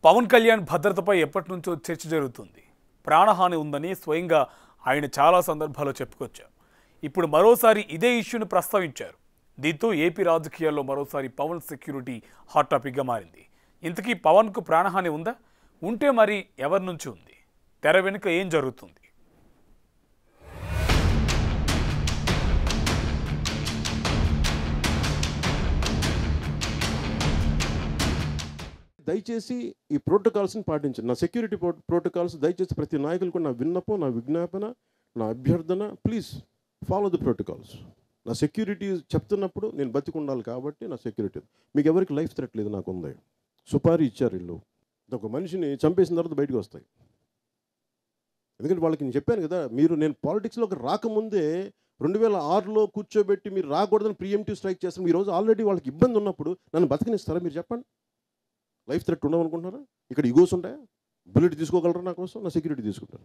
పవన్ కళ్యాణ్ భద్రతపై ఎప్పటి నుంచో చర్చ జరుగుతుంది. ప్రాణహాని ఉందని స్వయంగా ఆయన చాలా సందర్భాల్లో చెప్పుకొచ్చారు. ఇప్పుడు మరోసారి ఇదే ఇష్యూని ప్రస్తావించారు. దీంతో ఏపీ రాజకీయాల్లో మరోసారి పవన్ సెక్యూరిటీ హాట్ టాపిక్గా మారింది. ఇంతకీ పవన్కు ప్రాణహాని ఉందా? ఉంటే మరి ఎవరి నుంచి ఉంది? తెర వెనుక ఏం జరుగుతుంది? దయచేసి ఈ ప్రోటోకాల్స్ని పాటించండి. నా సెక్యూరిటీ ప్రోటోకాల్స్ దయచేసి ప్రతి నాయకులు కూడా నా విన్నపం, నా విజ్ఞాపన, నా అభ్యర్థన, ప్లీజ్ ఫాలో ది ప్రోటోకాల్స్. నా సెక్యూరిటీ చెప్తున్నప్పుడు నేను బతికుండాలి కాబట్టి నా సెక్యూరిటీ. మీకు ఎవరికి లైఫ్ థ్రెట్ లేదు, నాకు ఉంది. సుపారీ ఇచ్చారు వీళ్ళు. ఒక మనిషిని చంపేసిన తర్వాత బయటకు వస్తాయి. ఎందుకంటే వాళ్ళకి నేను చెప్పాను కదా, నేను పాలిటిక్స్లోకి రాకముందే 2006లో కూర్చోబెట్టి మీరు రాకూడదని ప్రియంటివ్ స్ట్రైక్ చేస్తాను. ఈరోజు ఆల్రెడీ వాళ్ళకి ఇబ్బంది ఉన్నప్పుడు నన్ను బతికినిస్తారా? మీరు చెప్పండి. లైఫ్ థ్రెట్ ఉండవనుకుంటున్నారా? ఇక్కడ ఈగోస్ ఉంటాయా? బుల్లెట్ తీసుకోగలరా? నా కోసం నా సెక్యూరిటీ తీసుకుంటారు.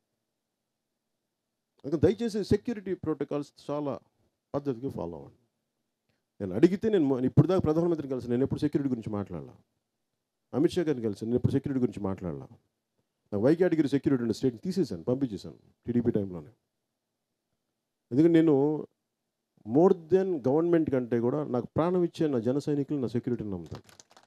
అందుకని దయచేసి సెక్యూరిటీ ప్రోటోకాల్స్ చాలా పద్ధతిగా ఫాలో అవ్వండి. నేను అడిగితే నేను ఇప్పుడు దాకా ప్రధానమంత్రిని కలిసి నేను ఎప్పుడు సెక్యూరిటీ గురించి మాట్లాడాల. అమిత్ షా గారిని కలిసి నేను ఎప్పుడు సెక్యూరిటీ గురించి మాట్లాడాల. నాకు వై కేటగిరీ సెక్యూరిటీ ఉండే స్టేట్ని తీసేసాను, పంపించేశాను టీడీపీ టైంలోనే. ఎందుకంటే నేను మోర్ దెన్ గవర్నమెంట్ కంటే కూడా నాకు ప్రాణం ఇచ్చే నా జన సైనికులు నా సెక్యూరిటీని నమ్ముతాను.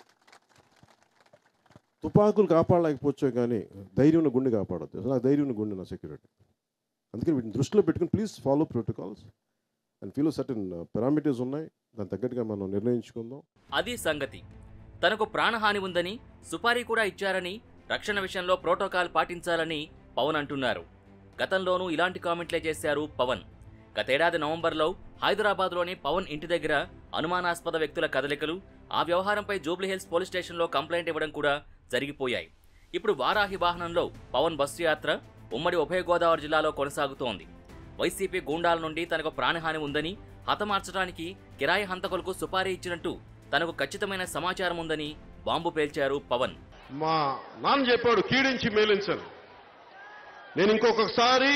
తుపాకులు కాపాడలేకపోవచ్చు కానీ ధైర్యం ఉన్న గుండె కాపాడద్దు. నాకు ధైర్యం ఉన్న గుండె నా సెక్యూరిటీ. అందుకని వీటిని దృష్టిలో పెట్టుకుని ప్లీజ్ ఫాలో ప్రోటోకాల్స్ అండ్ ఫీలో సర్టన్ పారామీటర్స్ ఉన్నాయి, దాని తగ్గట్టుగా మనం నిర్ణయించుకుందాం. అది సంగతి. తనకు ప్రాణహాని ఉందని, సుపారీ కూడా ఇచ్చారని, రక్షణ విషయంలో ప్రోటోకాల్ పాటించాలని పవన్ అంటున్నారు. గతంలోనూ ఇలాంటి కామెంట్లే చేశారు పవన్. గతేడాది నవంబర్లో హైదరాబాద్లోని పవన్ ఇంటి దగ్గర అనుమానాస్పద వ్యక్తుల కదలికలు, ఆ వ్యవహారంపై జూబ్లీహిల్స్ పోలీస్ స్టేషన్లో కంప్లైంట్ ఇవ్వడం కూడా జరిగిపోయాయి. ఇప్పుడు వారాహి వాహనంలో పవన్ బస్సు యాత్ర ఉమ్మడి ఉభయ గోదావరి జిల్లాలో కొనసాగుతోంది. వైసీపీ గూండాల నుండి తనకు ప్రాణహాని ఉందని, హతమార్చడానికి కిరాయి హంతకులకు సుపారీ ఇచ్చినట్టు తనకు ఖచ్చితమైన సమాచారం ఉందని బాంబు పేల్చారు పవన్. మా నాన్న చెప్పాడు, కీడించి మేలించను. నేను ఇంకొకసారి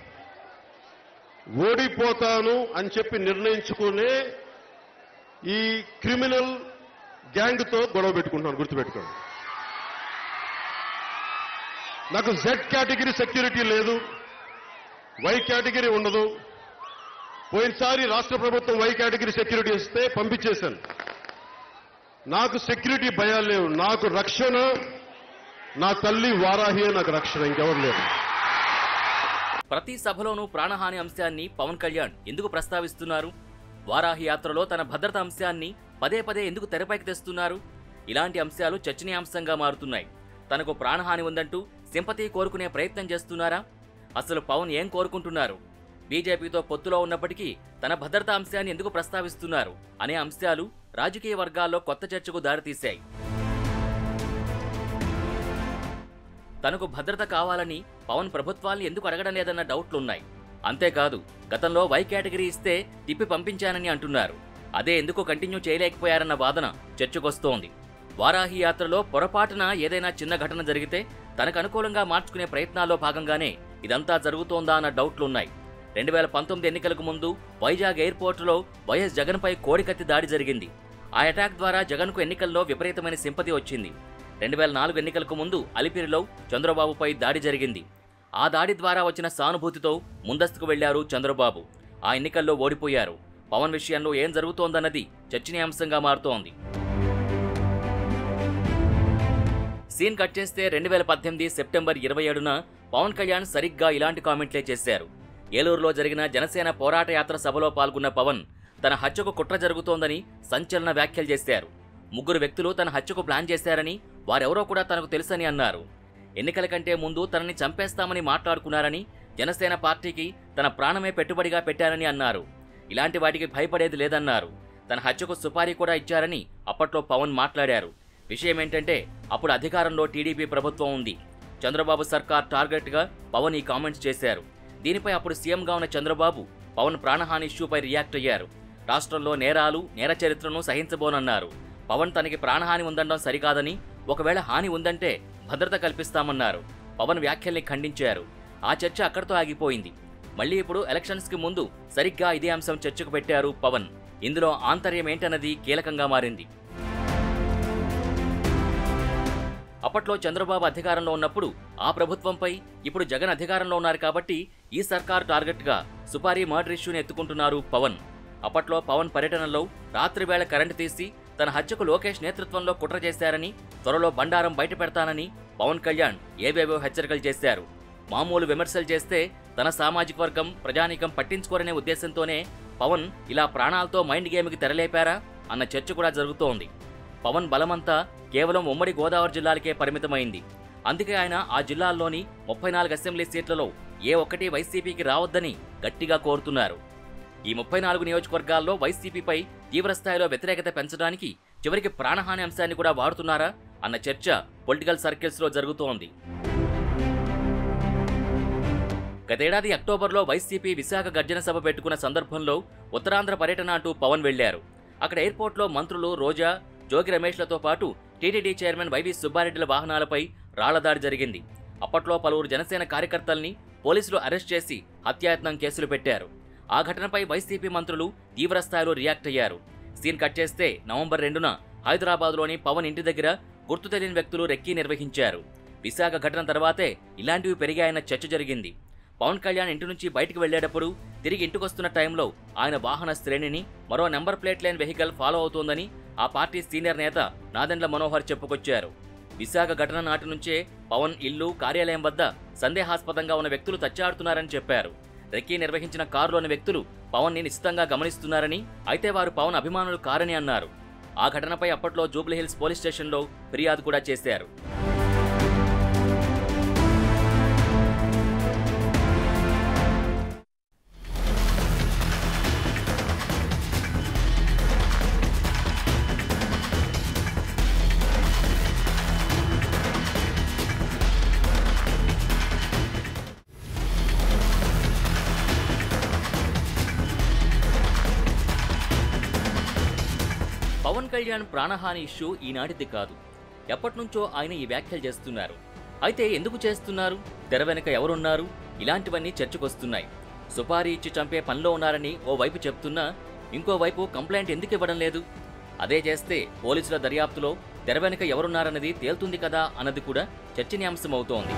ఓడిపోతాను అని చెప్పి నిర్ణయించుకునే ఈ క్రిమినల్ గ్యాంగ్తో గొడవ పెట్టుకుంటున్నాను, గుర్తుపెట్టుకోండి. నాకు జెడ్ కేటగిరీ సెక్యూరిటీ లేదు, వై కేటగిరీ ఉండదు. పోయినసారి రాష్ట్ర ప్రభుత్వం వై కేటగిరీ సెక్యూరిటీ ఇస్తే పంపించేశాను. నాకు సెక్యూరిటీ భయాలు లేవు. నాకు రక్షణ నా తల్లి వారాహియే నాకు రక్షణ, ఇంకెవరు లేరు. ప్రతి సభలోనూ ప్రాణహాని అంశాన్ని పవన్ కళ్యాణ్ ఎందుకు ప్రస్తావిస్తున్నారు? వారాహి యాత్రలో తన భద్రత అంశాన్ని పదే పదే ఎందుకు తెరపైకి తెస్తున్నారు? ఇలాంటి అంశాలు చర్చనీయాంశంగా మారుతున్నాయి. తనకు ప్రాణహాని ఉందంటూ సింపతి కోరుకునే ప్రయత్నం చేస్తున్నారా? అసలు పవన్ ఏం కోరుకుంటున్నారు? బీజేపీతో పొత్తులో ఉన్నప్పటికీ తన భద్రతా అంశాన్ని ఎందుకు ప్రస్తావిస్తున్నారు అనే అంశాలు రాజకీయ వర్గాల్లో కొత్త చర్చకు దారితీశాయి. తనకు భద్రత కావాలని పవన్ ప్రభుత్వాన్ని ఎందుకు అడగడం లేదన్న డౌట్లున్నాయి. అంతేకాదు, గతంలో వై కేటగిరీ ఇస్తే తిప్పి పంపించానని అంటున్నారు. అదే ఎందుకు కంటిన్యూ చేయలేకపోయారన్న వాదన చర్చకొస్తోంది. వారాహి యాత్రలో పొరపాటున ఏదైనా చిన్న ఘటన జరిగితే తనకు అనుకూలంగా మార్చుకునే ప్రయత్నాల్లో భాగంగానే ఇదంతా జరుగుతోందా అన్న డౌట్లున్నాయి. 2019 ఎన్నికలకు ముందు వైజాగ్ ఎయిర్పోర్టులో వైఎస్ జగన్పై కోడికత్తి దాడి జరిగింది. ఆ అటాక్ ద్వారా జగన్కు ఎన్నికల్లో విపరీతమైన సింపతి వచ్చింది. 2004 ఎన్నికలకు ముందు అలిపిరిలో చంద్రబాబుపై దాడి జరిగింది. ఆ దాడి ద్వారా వచ్చిన సానుభూతితో ముందస్తుకు వెళ్లారు చంద్రబాబు. ఆ ఎన్నికల్లో ఓడిపోయారు. పవన్ విషయంలో ఏం జరుగుతోందన్నది చర్చనీయాంశంగా మారుతోంది. సీన్ కట్ చేస్తే 2018 సెప్టెంబర్ 27న పవన్ కళ్యాణ్ సరిగ్గా ఇలాంటి కామెంట్లే చేశారు. ఏలూరులో జరిగిన జనసేన పోరాట యాత్ర సభలో పాల్గొన్న పవన్ తన హత్యకు కుట్ర జరుగుతోందని సంచలన వ్యాఖ్యలు చేశారు. 3 వ్యక్తులు తన హత్యకు ప్లాన్ చేశారని, వారెవరో కూడా తనకు తెలుసని అన్నారు. ఎన్నికల కంటే ముందు తనని చంపేస్తామని మాట్లాడుకున్నారని, జనసేన పార్టీకి తన ప్రాణమే పెట్టుబడిగా పెట్టారని అన్నారు. ఇలాంటి వాటికి భయపడేది లేదన్నారు. తన హత్యకు సుపారీ కూడా ఇచ్చారని అప్పట్లో పవన్ మాట్లాడారు. విషయమేంటంటే అప్పుడు అధికారంలో టీడీపీ ప్రభుత్వం ఉంది. చంద్రబాబు సర్కార్ టార్గెట్గా పవన్ ఈ కామెంట్స్ చేశారు. దీనిపై అప్పుడు సీఎంగా ఉన్న చంద్రబాబు పవన్ ప్రాణహాని ఇష్యూపై రియాక్ట్ అయ్యారు. రాష్ట్రంలో నేరాలు, నేర చరిత్రను సహించబోనన్నారు. పవన్ తనకి ప్రాణహాని ఉందనడం సరికాదని, ఒకవేళ హాని ఉందంటే భద్రత కల్పిస్తామన్నారు. పవన్ వ్యాఖ్యల్ని ఖండించారు. ఆ చర్చ అక్కడితో ఆగిపోయింది. మళ్లీ ఇప్పుడు ఎలక్షన్స్కి ముందు సరిగ్గా ఇదే అంశం చర్చకు పెట్టారు పవన్. ఇందులో ఆంతర్యం ఏంటన్నది కీలకంగా మారింది. అప్పట్లో చంద్రబాబు అధికారంలో ఉన్నప్పుడు ఆ ప్రభుత్వంపై ఇప్పుడు జగన్ అధికారంలో ఉన్నారు కాబట్టి ఈ సర్కార్ టార్గెట్గా సుపారీ మర్డర్ ఇష్యూని ఎత్తుకుంటున్నారు పవన్. అప్పట్లో పవన్ పర్యటనలో రాత్రి వేళ కరెంటు తీసి తన హత్యకు లోకేష్ నేతృత్వంలో కుట్ర చేశారని, త్వరలో బండారం బయట పెడతానని పవన్ కళ్యాణ్ ఏవేవో హెచ్చరికలు చేశారు. మామూలు విమర్శలు చేస్తే తన సామాజిక వర్గం ప్రజానీకం పట్టించుకోరనే ఉద్దేశంతోనే పవన్ ఇలా ప్రాణాలతో మైండ్ గేమ్కి తెరలేపారా అన్న చర్చ కూడా జరుగుతోంది. పవన్ బలమంతా కేవలం ఉమ్మడి గోదావరి జిల్లాలకే పరిమితమైంది. అందుకే ఆయన ఆ జిల్లాల్లోని 34 అసెంబ్లీ సీట్లలో ఏ ఒక్కటి వైసీపీకి రావద్దని గట్టిగా కోరుతున్నారు. ఈ 34 నియోజకవర్గాల్లో వైసీపీపై తీవ్రస్థాయిలో వ్యతిరేకత పెంచడానికి చివరికి ప్రాణహాని అంశాన్ని కూడా వాడుతున్నారా అన్న చర్చ పొలిటికల్ సర్కిల్స్లో జరుగుతోంది. గతేడాది అక్టోబర్లో వైసీపీ విశాఖ గర్జన సభ పెట్టుకున్న సందర్భంలో ఉత్తరాంధ్ర పర్యటన అంటూ పవన్ వెళ్లారు. అక్కడ ఎయిర్పోర్ట్లో మంత్రులు రోజా, జోగి రమేష్లతో పాటు టీటీడీ చైర్మన్ వైవి సుబ్బారెడ్డిల వాహనాలపై రాళ్లదాడి జరిగింది. అప్పట్లో పలువురు జనసేన కార్యకర్తల్ని పోలీసులు అరెస్ట్ చేసి హత్యాయత్నం కేసులు పెట్టారు. ఆ ఘటనపై వైసీపీ మంత్రులు తీవ్రస్థాయిలో రియాక్ట్ అయ్యారు. సీన్ కట్ చేస్తే నవంబర్ 2న హైదరాబాద్లోని పవన్ ఇంటి దగ్గర గుర్తు తెలియని వ్యక్తులు రెక్కీ నిర్వహించారు. విశాఖ ఘటన తర్వాతే ఇలాంటివి పెరిగాయన్న చర్చ జరిగింది. పవన్ కళ్యాణ్ ఇంటి నుంచి బయటకు వెళ్లేటప్పుడు తిరిగి ఇంటికొస్తున్న టైంలో ఆయన వాహన శ్రేణిని మరో నెంబర్ ప్లేట్ లేని వెహికల్ ఫాలో అవుతోందని ఆ పార్టీ సీనియర్ నేత నాదెండ్ల మనోహర్ చెప్పుకొచ్చారు. విశాఖ ఘటన నాటి నుంచే పవన్ ఇల్లు, కార్యాలయం వద్ద సందేహాస్పదంగా ఉన్న వ్యక్తులు తచ్చాడుతున్నారని చెప్పారు. రెక్కీ నిర్వహించిన కారులోని వ్యక్తులు పవన్ ని నిశ్చితంగా గమనిస్తున్నారని, అయితే వారు పవన్ అభిమానులు కారని అన్నారు. ఆ ఘటనపై అప్పట్లో జూబ్లీహిల్స్ పోలీస్ స్టేషన్లో ఫిర్యాదు కూడా చేశారు. పవన్ కళ్యాణ్ ప్రాణహాని ఇష్యూ ఈనాటిది కాదు. ఎప్పటినుంచో ఆయన ఈ వ్యాఖ్యలు చేస్తున్నారు. అయితే ఎందుకు చేస్తున్నారు, తెర వెనుక ఎవరున్నారు, ఇలాంటివన్నీ చర్చకొస్తున్నాయి. సుపారీ ఇచ్చి చంపే పనిలో ఉన్నారని ఓ వైపు చెప్తున్నా ఇంకోవైపు కంప్లైంట్ ఎందుకు ఇవ్వడం లేదు? అదే చేస్తే పోలీసుల దర్యాప్తులో తెర వెనుక ఎవరున్నారన్నది తేలుతుంది కదా అన్నది కూడా చర్చనీయాంశమవుతోంది.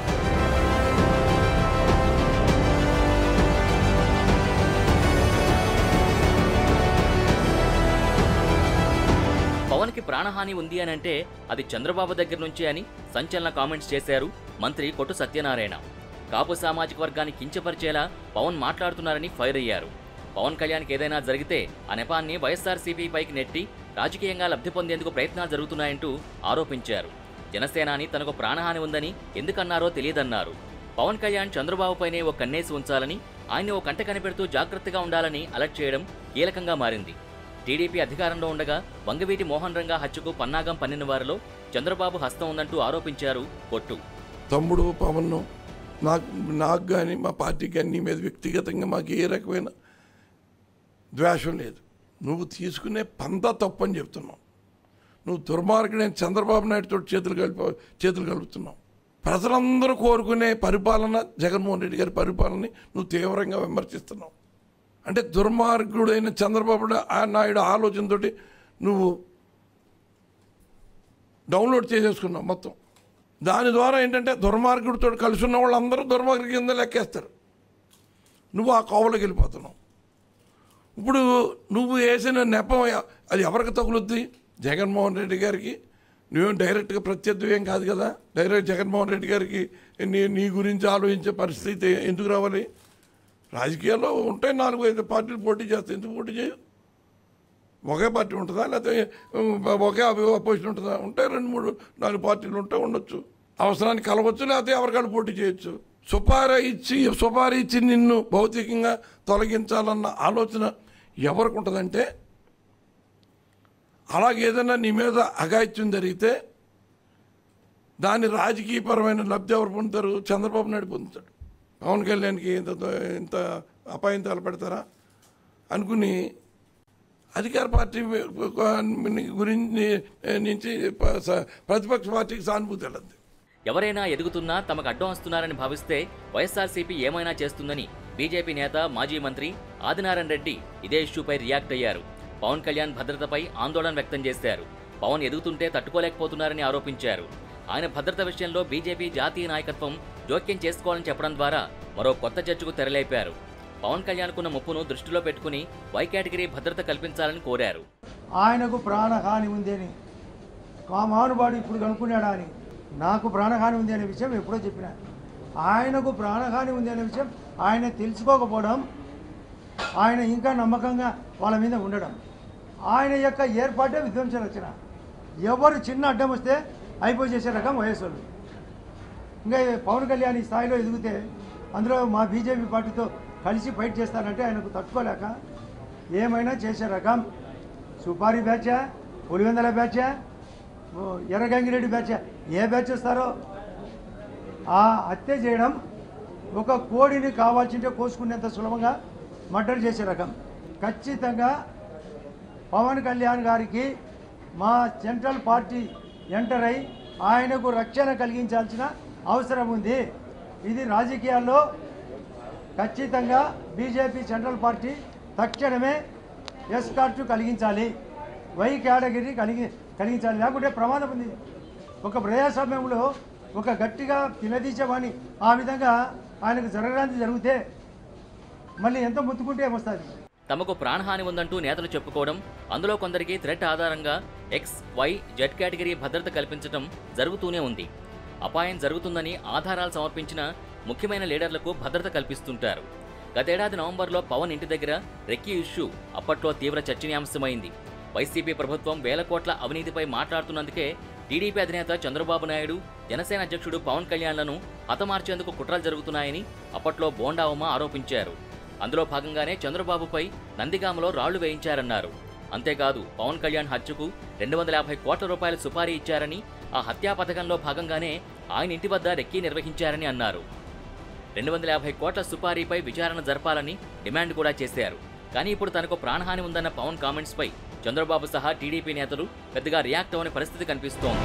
పవన్కి ప్రాణహాని ఉంది అనంటే అది చంద్రబాబు దగ్గర నుంచే అని సంచలన కామెంట్స్ చేశారు మంత్రి కొట్టు సత్యనారాయణ. కాపు సామాజిక వర్గాన్ని కించపరిచేలా పవన్ మాట్లాడుతున్నారని ఫైర్ అయ్యారు. పవన్ కళ్యాణ్కి ఏదైనా జరిగితే ఆ నెపాన్ని వైఎస్ఆర్సీపీ పైకి నెట్టి రాజకీయంగా లబ్ధి పొందేందుకు ప్రయత్నాలు జరుగుతున్నాయంటూ ఆరోపించారు. జనసేనాని తనకు ప్రాణహాని ఉందని ఎందుకన్నారో తెలియదన్నారు. పవన్ కళ్యాణ్ చంద్రబాబుపైనే ఓ కన్నేసి ఉంచాలని, ఆయన్ని ఓ కంట కనిపెడుతూ జాగ్రత్తగా ఉండాలని అలర్ట్ చేయడం కీలకంగా మారింది. టీడీపీ అధికారంలో ఉండగా వంగవీటి మోహన్ రంగా హత్యకు పన్నాగం పన్నిన వారిలో చంద్రబాబు హస్తం ఉందంటూ ఆరోపించారు కొట్టు. తమ్ముడు పవన్ నాకు కానీ మా పార్టీకి కానీ నీ మీద వ్యక్తిగతంగా మాకు ఏ రకమైన ద్వేషం లేదు. నువ్వు తీసుకునే పంతా తప్పని చెప్తున్నావు. నువ్వు దుర్మార్గుడైన చంద్రబాబు నాయుడుతో చేతులు కలుపుతున్నావు. ప్రజలందరూ కోరుకునే పరిపాలన, జగన్మోహన్ రెడ్డి గారి పరిపాలనని నువ్వు తీవ్రంగా విమర్శిస్తున్నావు. అంటే దుర్మార్గుడైన చంద్రబాబు నాయుడు ఆలోచనతో నువ్వు డౌన్లోడ్ చేసేసుకున్నావు మొత్తం. దాని ద్వారా ఏంటంటే దుర్మార్గుడితో కలిసి ఉన్న వాళ్ళందరూ దుర్మార్గుడి కింద లెక్కేస్తారు. నువ్వు ఆ కోవలోకి వెళ్ళిపోతున్నావు. ఇప్పుడు నువ్వు వేసిన నెపం అది ఎవరికి తగులుద్ది? జగన్మోహన్ రెడ్డి గారికి. నువ్వేం డైరెక్ట్గా ప్రత్యర్థి ఏం కాదు కదా. డైరెక్ట్ జగన్మోహన్ రెడ్డి గారికి నీ గురించి ఆలోచించే పరిస్థితి ఎందుకు రావాలి? రాజకీయాల్లో ఉంటాయి 4-5 పార్టీలు పోటీ చేస్తాయి. ఎందుకు పోటీ చేయవు? ఒకే పార్టీ ఉంటుందా, లేకపోతే ఒకే అపోజిషన్ ఉంటుందా? ఉంటాయి 2-3-4 పార్టీలు ఉండొచ్చు. అవసరానికి కలవచ్చు, లేకపోతే ఎవరికాళ్ళు పోటీ చేయొచ్చు. సుపారీ ఇచ్చి నిన్ను భౌతికంగా తొలగించాలన్న ఆలోచన ఎవరికి ఉంటుందంటే, అలాగేదన్నా నీ మీద అఘాయిత్యం జరిగితే దాని రాజకీయపరమైన లబ్ధి ఎవరు పొందుతారు? చంద్రబాబు నాయుడు పొందుతాడు. పవన్ కళ్యాణ్కి ఇంత అపాయం తలపెడతారా అనుకుని అధికార పార్టీ గురించి నుంచి ప్రతిపక్ష పార్టీకి సానుభూతి వెళ్ళదు. ఎవరైనా ఎదుగుతున్నా తమకు అడ్డం వస్తున్నారని భావిస్తే వైఎస్ఆర్సీపీ ఏమైనా చేస్తుందని బీజేపీ నేత మాజీ మంత్రి ఆదినారాయణ రెడ్డి ఇదే ఇష్యూపై రియాక్ట్ అయ్యారు. పవన్ కళ్యాణ్ భద్రతపై ఆందోళన వ్యక్తం చేశారు. పవన్ ఎదుగుతుంటే తట్టుకోలేకపోతున్నారని ఆరోపించారు. ఆయన భద్రత విషయంలో బీజేపీ జాతీయ నాయకత్వం జోక్యం చేసుకోవాలని చెప్పడం ద్వారా మరో కొత్త చర్చకు తెరలేపారు. పవన్ కళ్యాణ్కున్న ముప్పును దృష్టిలో పెట్టుకుని వై కేటగిరీ భద్రత కల్పించాలని కోరారు. ఆయనకు ప్రాణహాని ఉంది అని మా మానుబాడు ఇప్పుడు కనుక్కున్నాడా అని, నాకు ప్రాణహాని ఉంది అనే విషయం ఎప్పుడో చెప్పిన. ఆయనకు ప్రాణహాని ఉంది అనే విషయం ఆయన తెలుసుకోకపోవడం, ఆయన ఇంకా నమ్మకంగా వాళ్ళ మీద ఉండడం, ఆయన యొక్క ఏర్పాటే విధ్వంస రచన. ఎవరు చిన్న అడ్డం వస్తే అయిపోయి చేసే రకం వయస్సులు. ఇంకా పవన్ కళ్యాణ్ ఈ స్థాయిలో ఎదిగితే అందులో మా బీజేపీ పార్టీతో కలిసి ఫైట్ చేస్తానంటే ఆయనకు తట్టుకోలేక ఏమైనా చేసే రకం. సుపారీ బ్యాచా, పులివెందల బ్యాచా, ఎర్రగంగిరెడ్డి బ్యాచా, ఏ బ్యాచ్ వస్తారో ఆ హత్య చేయడం ఒక కోడిని కావాల్సింటే కోసుకునేంత సులభంగా మర్డర్ చేసే రకం. ఖచ్చితంగా పవన్ కళ్యాణ్ గారికి మా సెంట్రల్ పార్టీ ఎంటర్ అయి ఆయనకు రక్షణ కలిగించాల్సిన అవసరం ఉంది. ఇది రాజకీయాల్లో ఖచ్చితంగా బీజేపీ సెంట్రల్ పార్టీ తక్షణమే ఎస్కార్ట్ కలిగించాలి, వై కేటగిరీ కలిగించాలి, లేకుంటే ప్రమాదం ఉంది. ఒక ప్రజాస్వామ్యంలో ఒక గట్టిగా తినదీసేవాని ఆ విధంగా ఆయనకు జరగడానికి జరిగితే మళ్ళీ ఎంత ముత్తుకుంటే ఏమొస్తుంది. తమకు ప్రాణహాని ఉందంటూ నేతలు చెప్పుకోవడం, అందులో కొందరికి థ్రెట్ ఆధారంగా ఎక్స్, వై, జెడ్ కేటగిరీ భద్రత కల్పించడం జరుగుతూనే ఉంది. అపాయం జరుగుతుందని ఆధారాలు సమర్పించిన ముఖ్యమైన లీడర్లకు భద్రత కల్పిస్తుంటారు. గతేడాది నవంబర్లో పవన్ ఇంటి దగ్గర రెక్కీ ఇష్యూ అప్పట్లో తీవ్ర చర్చనీయాంశమైంది. వైసీపీ ప్రభుత్వం వేల కోట్ల అవినీతిపై మాట్లాడుతున్నందుకే టీడీపీ అధినేత చంద్రబాబు నాయుడు, జనసేన అధ్యక్షుడు పవన్ కళ్యాణ్లను హతమార్చేందుకు కుట్రలు జరుగుతున్నాయని అప్పట్లో బోండా ఉమ ఆరోపించారు. అందులో భాగంగానే చంద్రబాబుపై నందిగామలో రాళ్లు వేయించారన్నారు. అంతేకాదు పవన్ కళ్యాణ్ హత్యకు 250 కోట్ల రూపాయల సుపారీ ఇచ్చారని, ఆ హత్యా పథకంలో భాగంగానే ఆయన ఇంటి వద్ద రెక్కీ నిర్వహించారని అన్నారు. 250 కోట్ల సుపారీపై విచారణ జరపాలని డిమాండ్ కూడా చేశారు. కానీ ఇప్పుడు తనకు ప్రాణహాని ఉందన్న పవన్ కామెంట్స్పై చంద్రబాబు సహా టీడీపీ నేతలు పెద్దగా రియాక్ట్ అవ్వని పరిస్థితి కనిపిస్తోంది.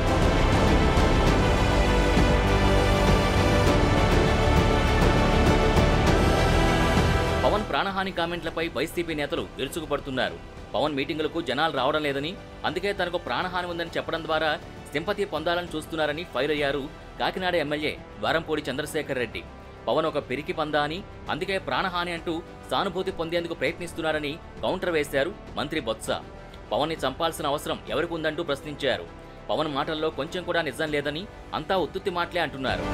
పవన్ ప్రాణహాని కామెంట్లపై వైసీపీ నేతలు విరుచుకుపడుతున్నారు. పవన్ మీటింగులకు జనాలు రావడం లేదని, అందుకే తనకు ప్రాణహాని ఉందని చెప్పడం ద్వారా సింపతి పొందాలని చూస్తున్నారని ఫైర్ అయ్యారు కాకినాడ ఎమ్మెల్యే ద్వారంపూడి చంద్రశేఖర్ రెడ్డి. పవన్ ఒక పిరికి పందా అని, అందుకే ప్రాణహాని అంటూ సానుభూతి పొందేందుకు ప్రయత్నిస్తున్నారని కౌంటర్ వేశారు మంత్రి బొత్స. పవన్ని చంపాల్సిన అవసరం ఎవరికి ఉందంటూ ప్రశ్నించారు. పవన్ మాటల్లో కొంచెం కూడా నిజం లేదని, అంతా ఉత్తుత్తి మాటలే అంటున్నారు.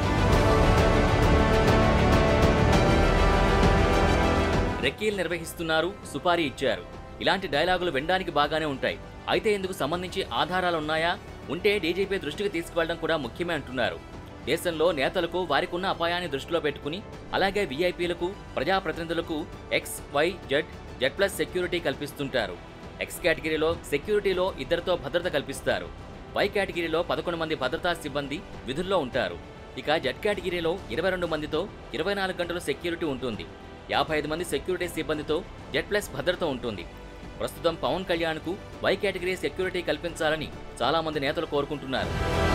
రెక్కీలు నిర్వహిస్తున్నారు, సుపారీ ఇచ్చారు, ఇలాంటి డైలాగులు వినడానికి బాగానే ఉంటాయి. అయితే ఇందుకు సంబంధించి ఆధారాలున్నాయా? ఉంటే డీజీపీ దృష్టికి తీసుకువెళ్లడం కూడా ముఖ్యమే అంటున్నారు. దేశంలో నేతలకు వారికున్న అపాయాన్ని దృష్టిలో పెట్టుకుని, అలాగే వీఐపీలకు, ప్రజాప్రతినిధులకు X, Y, Z plus security కల్పిస్తుంటారు. ఎక్స్ కేటగిరీలో సెక్యూరిటీలో 2తో భద్రత కల్పిస్తారు. వై కేటగిరీలో 11 మంది భద్రతా సిబ్బంది విధుల్లో ఉంటారు. ఇక జెడ్ కేటగిరీలో 22 మందితో 24 గంటలు సెక్యూరిటీ ఉంటుంది. 55 మంది సెక్యూరిటీ సిబ్బందితో జెడ్ ప్లస్ భద్రత ఉంటుంది. ప్రస్తుతం పవన్ కళ్యాణ్కు వై కేటగిరీ సెక్యూరిటీ కల్పించాలని చాలా మంది నేతలు కోరుకుంటున్నారు.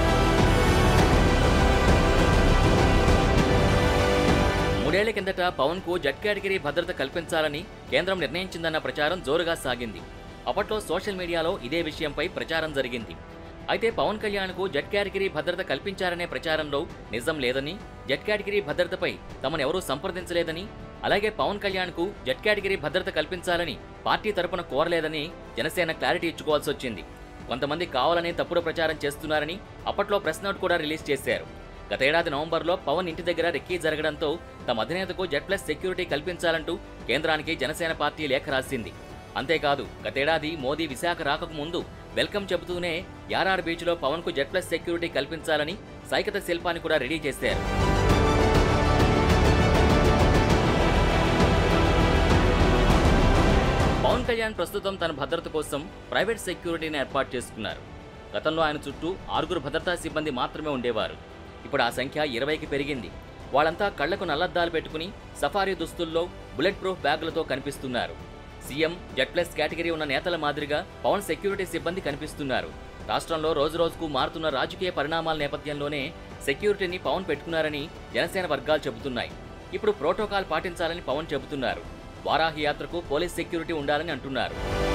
మూడేళ్ల కిందట పవన్కు జెడ్ కేటగిరీ భద్రత కల్పించాలని కేంద్రం నిర్ణయించిందన్న ప్రచారం జోరుగా సాగింది. అప్పట్లో సోషల్ మీడియాలో ఇదే విషయంపై ప్రచారం జరిగింది. అయితే పవన్ కళ్యాణ్కు జెడ్ కేటగిరీ భద్రత కల్పించారనే ప్రచారంలో నిజం లేదని, జెడ్ కేటగిరీ భద్రతపై తమను ఎవరూ సంప్రదించలేదని, అలాగే పవన్ కళ్యాణ్కు జెడ్ కేటగిరీ భద్రత కల్పించాలని పార్టీ తరపున కోరలేదని జనసేన క్లారిటీ ఇచ్చుకోవాల్సి వచ్చింది. కొంతమంది కావాలనే తప్పుడు ప్రచారం చేస్తున్నారని అప్పట్లో ప్రెస్ నోట్ కూడా రిలీజ్ చేశారు. గతేడాది నవంబర్లో పవన్ ఇంటి దగ్గర రెక్కీ జరగడంతో తమ అధినేతకు జెడ్ ప్లస్ సెక్యూరిటీ కల్పించాలంటూ కేంద్రానికి జనసేన పార్టీ లేఖ రాసింది. అంతేకాదు గతేడాది మోదీ విశాఖ రాకకు ముందు వెల్కమ్ చెబుతూనే యారార్ బీచ్లో పవన్కు జెడ్ ప్లస్ సెక్యూరిటీ కల్పించాలని సైకత శిల్పాన్ని కూడా రెడీ చేశారు. పవన్ కళ్యాణ్ ప్రస్తుతం తన భద్రత కోసం ప్రైవేట్ సెక్యూరిటీని ఏర్పాటు చేసుకున్నారు. గతంలో ఆయన చుట్టూ 6 భద్రతా సిబ్బంది మాత్రమే ఉండేవారు. ఇప్పుడు ఆ సంఖ్య 20కి పెరిగింది. వాళ్ళంతా కళ్లకు నల్లద్దాలు పెట్టుకుని సఫారీ దుస్తుల్లో బుల్లెట్ ప్రూఫ్ బ్యాగులతో కనిపిస్తున్నారు. సీఎం, జెడ్ ప్లస్ కేటగిరీ ఉన్న నేతల మాదిరిగా పవన్ సెక్యూరిటీ సిబ్బంది కనిపిస్తున్నారు. రాష్ట్రంలో రోజురోజుకు మారుతున్న రాజకీయ పరిణామాల నేపథ్యంలోనే సెక్యూరిటీని పవన్ పెట్టుకున్నారని జనసేన వర్గాలు చెబుతున్నాయి. ఇప్పుడు ప్రోటోకాల్ పాటించాలని పవన్ చెబుతున్నారు. వారాహి యాత్రకు పోలీస్ సెక్యూరిటీ ఉండాలని అంటున్నారు.